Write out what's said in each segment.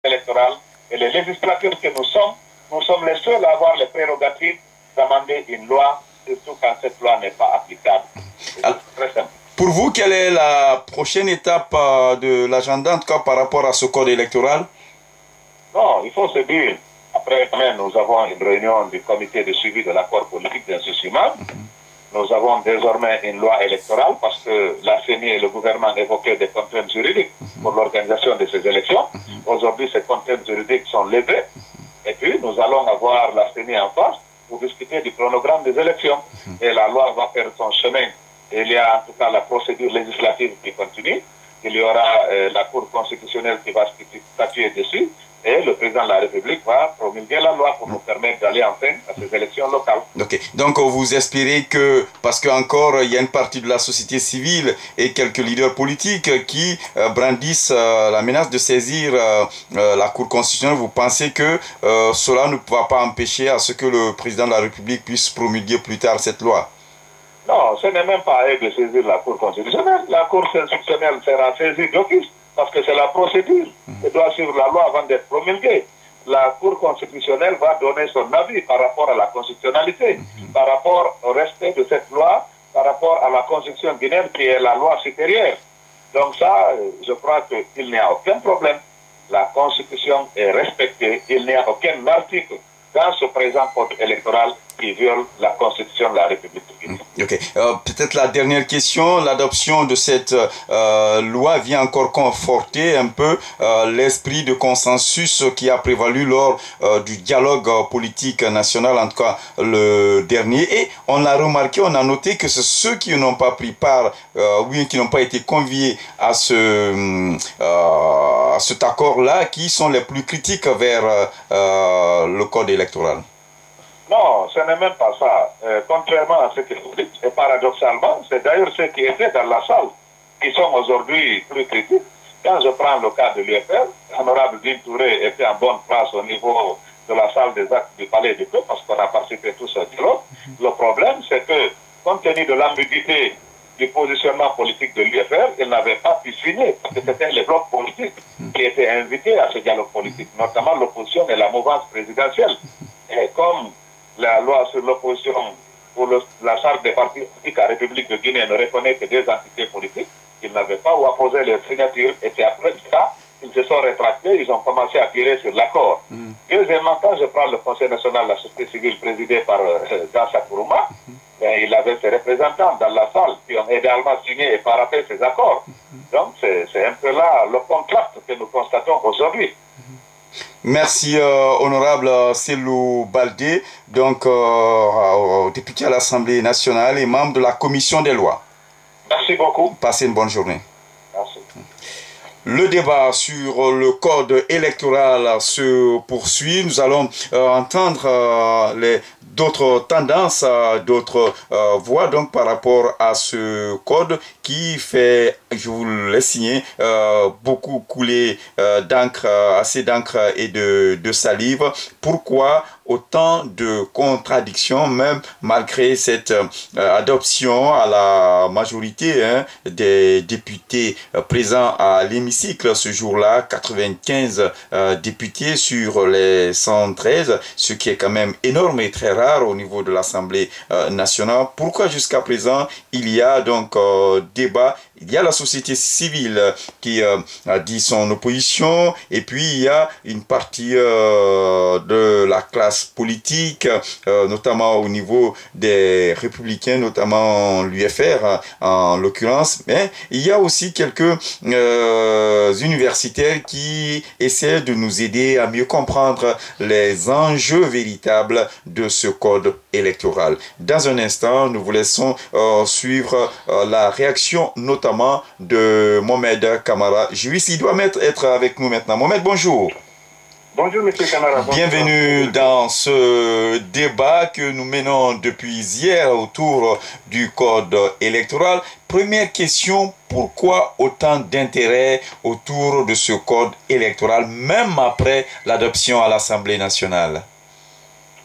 électorale et les législateurs que nous sommes les seuls à avoir les prérogatives d'amender une loi, surtout quand cette loi n'est pas applicable. C'est très simple. Pour vous, quelle est la prochaine étape de l'agenda, en tout cas par rapport à ce code électoral? Non, il faut se dire, après nous avons une réunion du comité de suivi de l'accord politique d'insouciement. Nous avons désormais une loi électorale parce que la CENI et le gouvernement évoquaient des contraintes juridiques pour l'organisation de ces élections. Aujourd'hui, ces contraintes juridiques sont levées. Et puis, nous allons avoir la CENI en face pour discuter du chronogramme des élections. Et la loi va faire son chemin. Il y a en tout cas la procédure législative qui continue. Il y aura la Cour constitutionnelle qui va statuer dessus. Et le président de la République va promulguer la loi pour nous permettre d'aller enfin à ces élections locales. Ok. Donc vous espérez que, parce qu'encore il y a une partie de la société civile et quelques leaders politiques qui brandissent la menace de saisir la Cour constitutionnelle, vous pensez que cela ne va pas empêcher à ce que le président de la République puisse promulguer plus tard cette loi? Non, ce n'est même pas à eux de saisir la Cour constitutionnelle. La Cour constitutionnelle sera saisie d'office. Parce que c'est la procédure qui doit suivre la loi avant d'être promulguée. La Cour constitutionnelle va donner son avis par rapport à la constitutionnalité, par rapport au respect de cette loi, par rapport à la Constitution guinéenne qui est la loi supérieure. Donc ça, je crois qu'il n'y a aucun problème. La Constitution est respectée. Il n'y a aucun article dans ce présent code électoral qui viole la Constitution de la République du Guinée. Ok. Peut-être la dernière question, l'adoption de cette loi vient encore conforter un peu l'esprit de consensus qui a prévalu lors du dialogue politique national, en tout cas le dernier. Et on a remarqué, on a noté que c'est ceux qui n'ont pas pris part, oui, qui n'ont pas été conviés à cet accord-là, qui sont les plus critiques vers le code électoral. Non, ce n'est même pas ça. Contrairement à ce que vous dites, et paradoxalement, c'est d'ailleurs ceux qui étaient dans la salle qui sont aujourd'hui plus critiques. Quand je prends le cas de l'UFR, l'honorable Dine Touré était en bonne place au niveau de la salle des actes du Palais du Peuple parce qu'on a participé tous au dialogue. Le problème, c'est que, compte tenu de l'ambiguïté du positionnement politique de l'UFR, il n'avait pas pu signer parce que c'était les blocs politiques qui étaient invités à ce dialogue politique, notamment l'opposition et la mouvance présidentielle. Et comme la loi sur l'opposition pour la charte des partis politiques à la République de Guinée ne reconnaît que des entités politiques, ils n'avaient pas où apposer leurs signatures. Et c'est après ça, ils se sont rétractés, ils ont commencé à tirer sur l'accord. Deuxièmement, quand je prends le Conseil national de la société civile présidé par Gansa Kourouma, il avait ses représentants dans la salle qui ont également signé et paraphé ces accords. Donc c'est un peu là le contraste que nous constatons aujourd'hui. Merci, honorable Cellou Baldé, donc député à l'Assemblée nationale et membre de la Commission des lois. Merci beaucoup. Passez une bonne journée. Merci. Le débat sur le code électoral se poursuit. Nous allons entendre d'autres tendances, d'autres voix donc par rapport à ce code qui fait, je vous le laisse signer, beaucoup couler d'encre, assez d'encre et de salive. Pourquoi autant de contradictions, même malgré cette adoption à la majorité des députés présents à l'hémicycle ce jour-là, 95 députés sur les 113, ce qui est quand même énorme et très rare au niveau de l'Assemblée nationale. Pourquoi jusqu'à présent il y a donc débat? Il y a la société civile qui a dit son opposition et puis il y a une partie de la classe politique, notamment au niveau des républicains, notamment l'UFR en l'occurrence, mais il y a aussi quelques universitaires qui essaient de nous aider à mieux comprendre les enjeux véritables de ce code électoral. Dans un instant, nous vous laissons suivre la réaction notamment de Mohamed Kamara, juriste. Il doit être avec nous maintenant. Mohamed, bonjour. Bonjour, monsieur Kamara. Bienvenue dans ce débat que nous menons depuis hier autour du code électoral. Première question, pourquoi autant d'intérêt autour de ce code électoral, même après l'adoption à l'Assemblée nationale?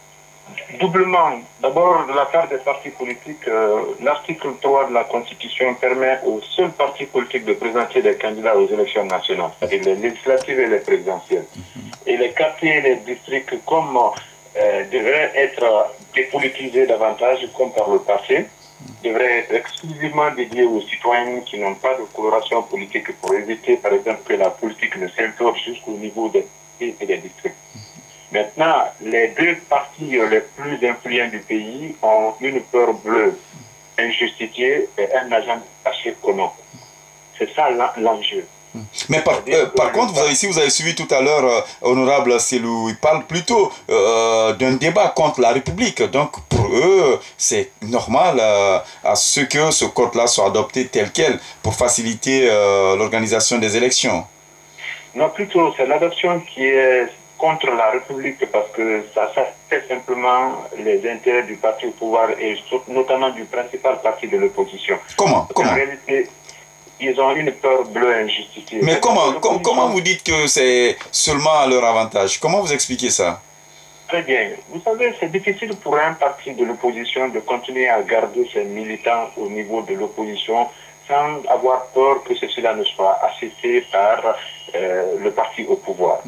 Doublement. D'abord, l'affaire des partis politiques, l'article 3 de la Constitution permet aux seuls partis politiques de présenter des candidats aux élections nationales, c'est-à-dire les législatives et les présidentielles. Et les quartiers et les districts, comme devraient être dépolitisés davantage, comme par le passé, devraient être exclusivement dédiés aux citoyens qui n'ont pas de coloration politique pour éviter, par exemple, que la politique ne s'implore jusqu'au niveau des quartiers et des districts. Maintenant, les deux partis les plus influents du pays ont une peur bleue injustifiée et un agent caché commun. C'est ça l'enjeu. Mais par contre, vous avez suivi tout à l'heure, honorable Selou, il parle plutôt d'un débat contre la République. Donc pour eux, c'est normal à ce que ce code-là soit adopté tel quel pour faciliter l'organisation des élections. Non, plutôt, c'est l'adoption qui est contre la République parce que ça fait simplement les intérêts du parti au pouvoir et notamment du principal parti de l'opposition. Comment En réalité, ils ont une peur bleue injustifiée. Mais comment vous dites que c'est seulement à leur avantage? Comment vous expliquez ça? Très bien. Vous savez, c'est difficile pour un parti de l'opposition de continuer à garder ses militants au niveau de l'opposition sans avoir peur que cela ne soit assisté par le parti au pouvoir.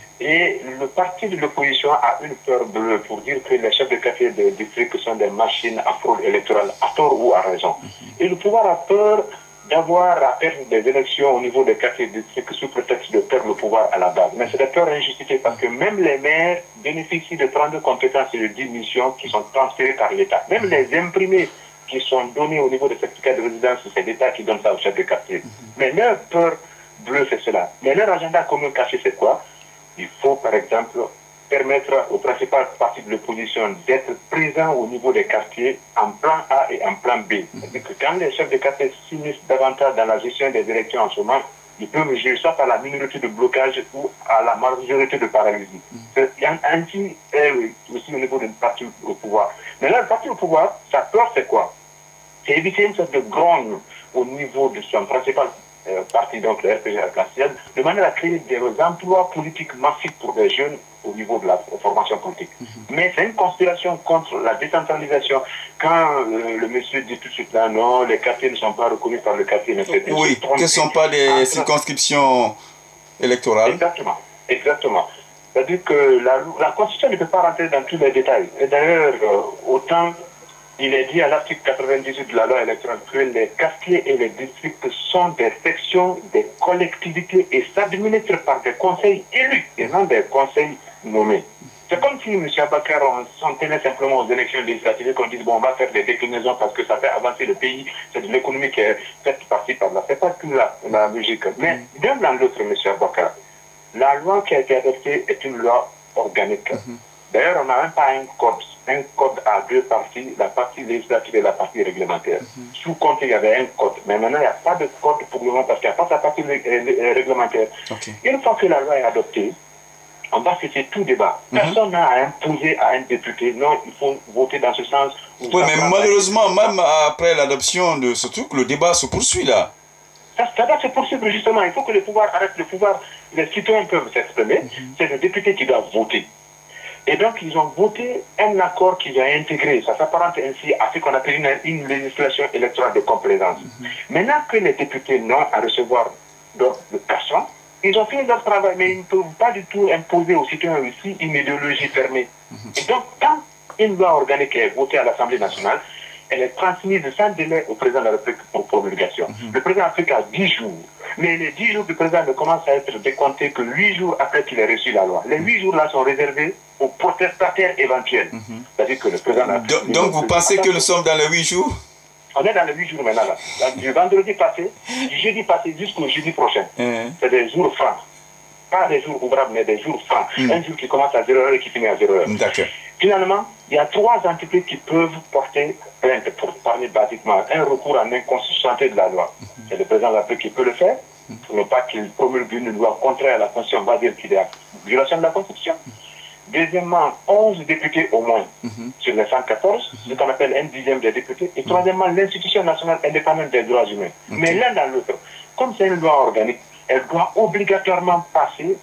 Et le parti de l'opposition a une peur bleue pour dire que les chefs de quartier de district sont des machines à fraude électorale, à tort ou à raison. Et le pouvoir a peur d'avoir à perdre des élections au niveau des quartiers de district sous prétexte de perdre le pouvoir à la base. Mais c'est des peurs injustifiées parce que même les maires bénéficient de 32 compétences et de 10 missions qui sont transférées par l'État. Même les imprimés qui sont donnés au niveau des certificats de résidence, c'est l'État qui donne ça aux chefs de quartier. Mais leur peur bleue, c'est cela. Mais leur agenda commun caché, c'est quoi? Il faut, par exemple, permettre aux principales partis de l'opposition d'être présents au niveau des quartiers en plan A et en plan B. C'est-à-dire que quand les chefs de quartier s'unissent davantage dans la gestion des élections en ce moment, ils peuvent jouer soit par la minorité de blocage ou à la majorité de paralysie. C'est ainsi aussi au niveau des partis au pouvoir. Mais là, le parti au pouvoir, sa peur, c'est quoi? C'est éviter une sorte de grogne au niveau de son principal parti, donc le RPG arc-en-ciel, de manière à créer des emplois politiques massifs pour les jeunes au niveau de la formation politique. Mais c'est une conspiration contre la décentralisation. Quand le monsieur dit tout de suite là, non, les quartiers ne sont pas reconnus par le quartier, mais c'est oui, que ce ne sont pas des circonscriptions électorales. Exactement, exactement. C'est-à-dire que la Constitution ne peut pas rentrer dans tous les détails. Et d'ailleurs, autant il est dit à l'article 98 de la loi électorale que les quartiers et les districts sont des sections des collectivités et s'administrent par des conseils élus et non des conseils nommés. C'est comme si M. Abakar, on s'en tenait simplement aux élections législatives et qu'on dise, bon, on va faire des déclinaisons parce que ça fait avancer le pays, c'est de l'économie qui est faite partie par là. C'est pas tout la logique. Mais d'un dans l'autre, M. Abakar, la loi qui a été adoptée est une loi organique. D'ailleurs, on n'a même pas un code à deux parties, la partie législative et la partie réglementaire. Sous compte, il y avait un code, mais maintenant, il n'y a pas de code pour le moment parce qu'il n'y a pas la partie réglementaire. Une fois que la loi est adoptée, on va cesser tout débat. Personne n'a à imposer à un député, non, il faut voter dans ce sens. Oui, mais malheureusement, même après l'adoption de ce truc, le débat se poursuit là. Ça va se poursuivre justement. Il faut que le pouvoir arrête. Le pouvoir, les citoyens peuvent s'exprimer. C'est le député qui doit voter. Et donc, ils ont voté un accord qu'ils ont intégré. Ça s'apparente ainsi à ce qu'on appelle une législation électorale de complaisance. Maintenant que les députés n'ont à recevoir d'ordre de personne, ils ont fait leur travail, mais ils ne peuvent pas du tout imposer aux citoyens aussi une idéologie fermée. Et donc, quand une loi organique est votée à l'Assemblée nationale, elle est transmise sans délai au président de la République pour promulgation. Le président de la République a 10 jours. Mais les 10 jours du président ne commencent à être décomptés que 8 jours après qu'il ait reçu la loi. Les 8 jours-là sont réservés aux protestataires éventuels. C'est-à-dire que le président de la République... Donc vous pensez que nous sommes dans les 8 jours? On est dans les 8 jours maintenant. Là. Du vendredi passé, du jeudi passé jusqu'au jeudi prochain. C'est des jours francs. Pas des jours ouvrables, mais des jours francs. Un jour qui commence à 0h et qui finit à 0h. D'accord. Finalement, il y a 3 entités qui peuvent porter plainte pour parler basiquement. Un recours en inconstitutionnalité de la loi. C'est le président de la République qui peut le faire. Pour ne pas qu'il promulgue une loi contraire à la Constitution, on va dire qu'il est en violation de la Constitution. Deuxièmement, 11 députés au moins sur les 114, ce qu'on appelle un dixième des députés. Et troisièmement, l'Institution nationale indépendante des droits humains. Mais l'un dans l'autre, comme c'est une loi organique, elle doit obligatoirement passer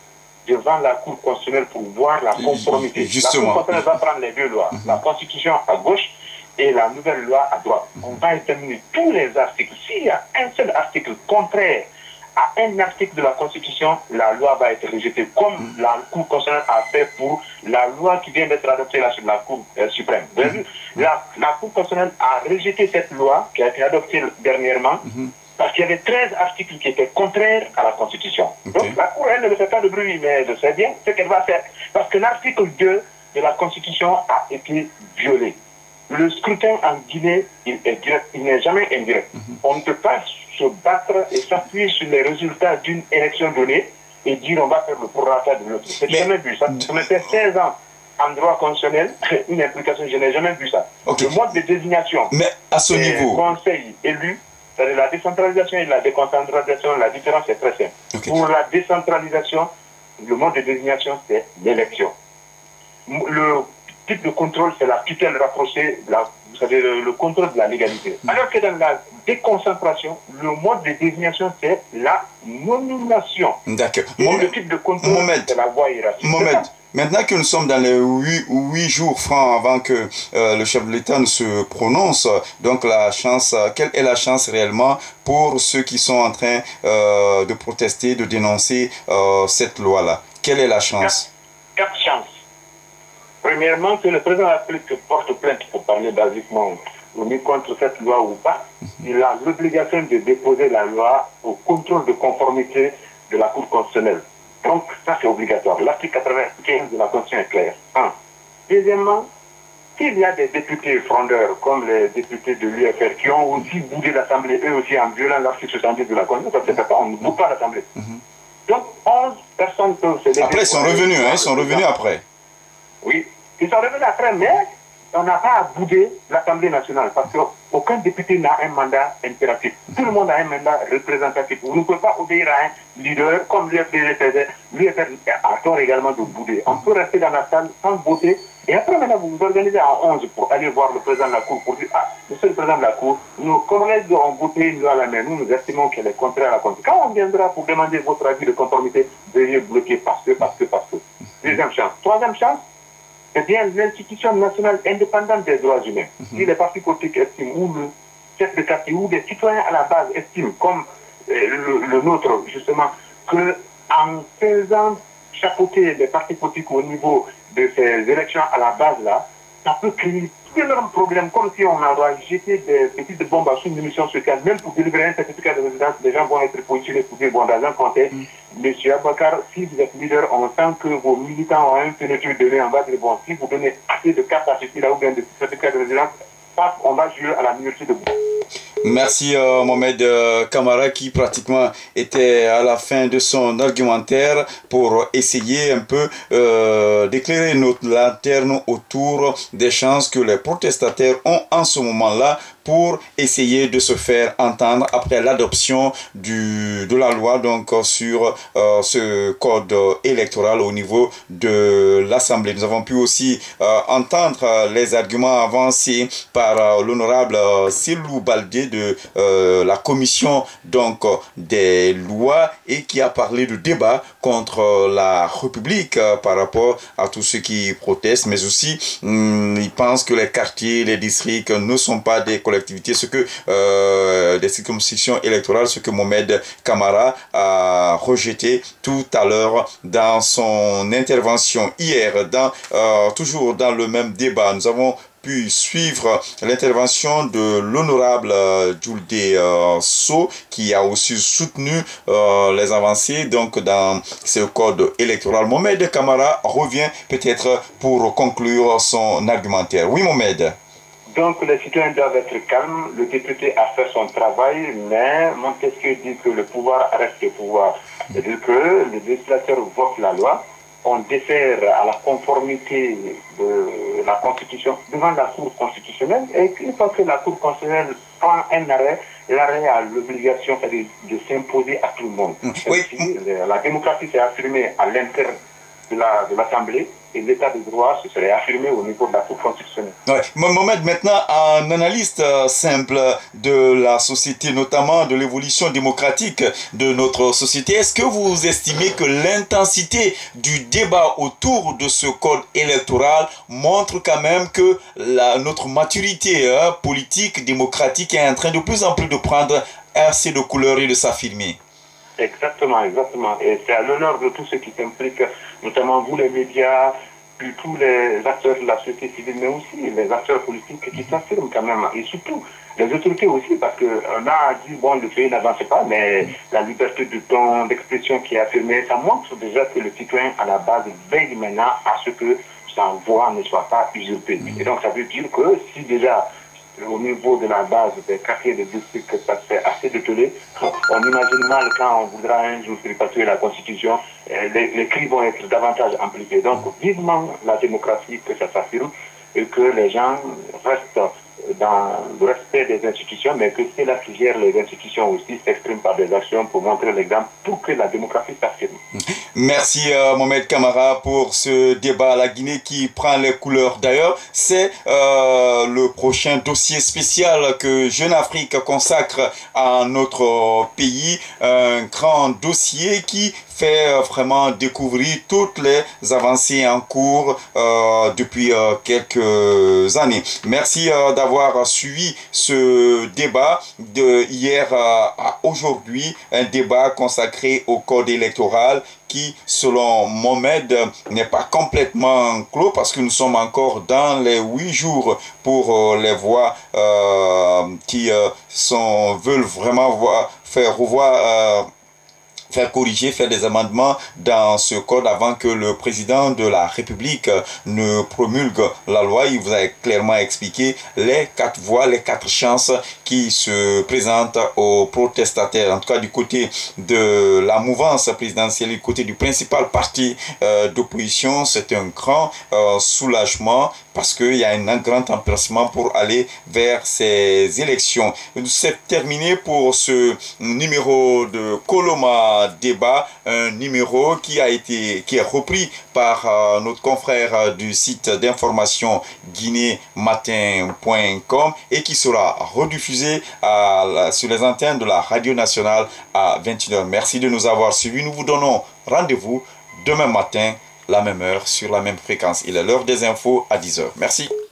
devant la Cour constitutionnelle pour voir la conformité. Justement. La Cour constitutionnelle va prendre les deux lois, la Constitution à gauche et la nouvelle loi à droite. On va examiner tous les articles. S'il y a un seul article contraire à un article de la Constitution, la loi va être rejetée, comme la Cour constitutionnelle a fait pour la loi qui vient d'être adoptée là sur la Cour suprême. La Cour constitutionnelle a rejeté cette loi qui a été adoptée dernièrement, parce qu'il y avait 13 articles qui étaient contraires à la Constitution. Donc la Cour, elle ne fait pas de bruit, mais elle sait bien ce qu'elle va faire. Parce que l'article 2 de la Constitution a été violé. Le scrutin en Guinée, il est direct, il n'est jamais indirect. On ne peut pas se battre et s'appuyer sur les résultats d'une élection donnée et dire on va faire le prorata de l'autre. Je n'ai jamais vu ça. Je me fais 16 ans en droit constitutionnel, une implication, je n'ai jamais vu ça. Le mode de désignation des conseils élus, c'est-à-dire la décentralisation et la déconcentralisation, la différence est très simple. Pour la décentralisation, le mode de désignation, c'est l'élection. Le type de contrôle, c'est la tutelle rapprochée, vous savez, le contrôle de la légalité. Alors que dans la déconcentration, le mode de désignation, c'est la nomination. D'accord. Le type de contrôle, c'est la voie hiérarchique. Maintenant que nous sommes dans les 8 jours francs avant que le chef de l'État ne se prononce, donc la chance, quelle est la chance réellement pour ceux qui sont en train de protester, de dénoncer cette loi-là? Quelle est la chance? 4 chances. Premièrement, que le président de la République porte plainte, pour parler basiquement, contre cette loi ou pas. Il a l'obligation de déposer la loi au contrôle de conformité de la Cour constitutionnelle. Donc, ça c'est obligatoire. L'article 95 de la Constitution est clair. Deuxièmement, s'il y a des députés frondeurs, comme les députés de l'UFR, qui ont aussi boudé l'Assemblée, eux aussi en violant l'article 70 de la Constitution, ça ne se fait pas, on ne boude pas l'Assemblée. Donc, 11 personnes peuvent se lever. Après, ils sont revenus, ils sont revenus après. Oui, ils sont revenus après, mais on n'a pas à bouder l'Assemblée nationale parce qu'aucun député n'a un mandat impératif. Tout le monde a un mandat représentatif. Vous ne pouvez pas obéir à un leader comme l'UFR faisait. L'UFR a tort également de bouder. On peut rester dans la salle sans voter et après maintenant vous vous organisez à 11 pour aller voir le président de la Cour pour dire monsieur le président de la Cour, nos collègues ont voté une loi à la main. Nous estimons qu'elle est contraire à la Constitution. Quand on viendra pour demander votre avis de conformité, veuillez bloquer parce que. Deuxième chance. Troisième chance, c'est bien l'institution nationale indépendante des droits humains. Si les partis politiques estiment, ou le chef de quartier, ou des citoyens à la base estiment, comme le nôtre, justement, qu'en faisant chapeauter les partis politiques au niveau de ces élections à la base, là, ça peut créer d'énormes problèmes, comme si on avait jeté des petites bombes à sous-munitions sur terre, même pour délivrer un certificat de résidence, les gens vont être positionnés pour dire, bon, dans un contexte, monsieur Abakar, si vous êtes leader, on sent que vos militants ont un fenêtre donné, on va dire, bon, si vous donnez assez de cartes à ceci, là, ou bien de certificats de résidence, on va jouer à la minorité de vous. Merci Mohamed Kamara qui pratiquement était à la fin de son argumentaire pour essayer un peu d'éclairer notre lanterne autour des chances que les protestataires ont en ce moment-là pour essayer de se faire entendre après l'adoption de la loi donc sur ce code électoral au niveau de l'Assemblée. Nous avons pu aussi entendre les arguments avancés par l'honorable Silou Baldé de la commission donc des lois et qui a parlé de débat contre la République par rapport à tous ceux qui protestent, mais aussi ils pensent que les quartiers, les districts ne sont pas des collectivités, ce que des circonscriptions électorales, ce que Mohamed Kamara a rejeté tout à l'heure dans son intervention hier, toujours dans le même débat. Nous avons pu suivre l'intervention de l'honorable Djoulde So qui a aussi soutenu les avancées donc dans ce code électoral. Mohamed Kamara revient peut-être pour conclure son argumentaire. Oui Mohamed. Donc les citoyens doivent être calmes, le député a fait son travail, mais Montesquieu dit que le pouvoir reste le pouvoir. C'est-à-dire que le législateur vote la loi, on défère à la conformité de la Constitution devant la Cour constitutionnelle, et une fois que la Cour constitutionnelle prend un arrêt, l'arrêt a l'obligation de s'imposer à tout le monde. Oui. La démocratie s'est affirmée à l'intérieur de l'Assemblée, et l'état de droit se serait affirmé au niveau de la Cour constitutionnelle. Ouais. Mohamed, maintenant, un analyste simple de la société, notamment de l'évolution démocratique de notre société, est-ce que vous estimez que l'intensité du débat autour de ce code électoral montre quand même que notre maturité politique, démocratique est en train de plus en plus de prendre assez de couleurs et de s'affirmer? Exactement, exactement. Et c'est à l'honneur de tous ceux qui s'impliquent, notamment vous les médias, puis tous les acteurs de la société civile, mais aussi les acteurs politiques qui s'affirment quand même. Et surtout, les autorités aussi, parce qu'on a dit, bon, le pays n'avance pas, mais la liberté de ton, d'expression qui est affirmée, ça montre déjà que le citoyen, à la base, veille maintenant à ce que sa voix ne soit pas usurpée. Et donc, ça veut dire que si déjà, au niveau de la base des quartiers de district, ça se fait assez dételé. On imagine mal quand on voudra un jour tripatuer la Constitution, les cris vont être davantage amplifiés. Donc, vivement la démocratie, que ça s'affirme et que les gens restent dans le respect des institutions, mais que c'est là qui gère les institutions aussi s'expriment par des actions pour montrer l'exemple pour que la démocratie s'affirme. Merci Mohamed Camara pour ce débat à la Guinée qui prend les couleurs. D'ailleurs, c'est le prochain dossier spécial que Jeune Afrique consacre à notre pays. Un grand dossier qui fait vraiment découvrir toutes les avancées en cours depuis quelques années. Merci d'avoir suivi ce débat de hier à aujourd'hui, un débat consacré au code électoral qui, selon Mohamed, n'est pas complètement clos parce que nous sommes encore dans les 8 jours pour les voix qui veulent vraiment faire revoir faire corriger, faire des amendements dans ce code avant que le président de la République ne promulgue la loi. Il vous a clairement expliqué les 4 voies, les 4 chances qui se présentent aux protestataires. En tout cas, du côté de la mouvance présidentielle, du côté du principal parti d'opposition, c'est un grand soulagement parce qu'il y a un grand empressement pour aller vers ces élections. C'est terminé pour ce numéro de Coloma Débat, un numéro qui est repris par notre confrère du site d'information guinématin.com et qui sera rediffusé sur les antennes de la radio nationale à 21h. Merci de nous avoir suivis. Nous vous donnons rendez-vous demain matin, la même heure, sur la même fréquence. Il est l'heure des infos à 10h. Merci.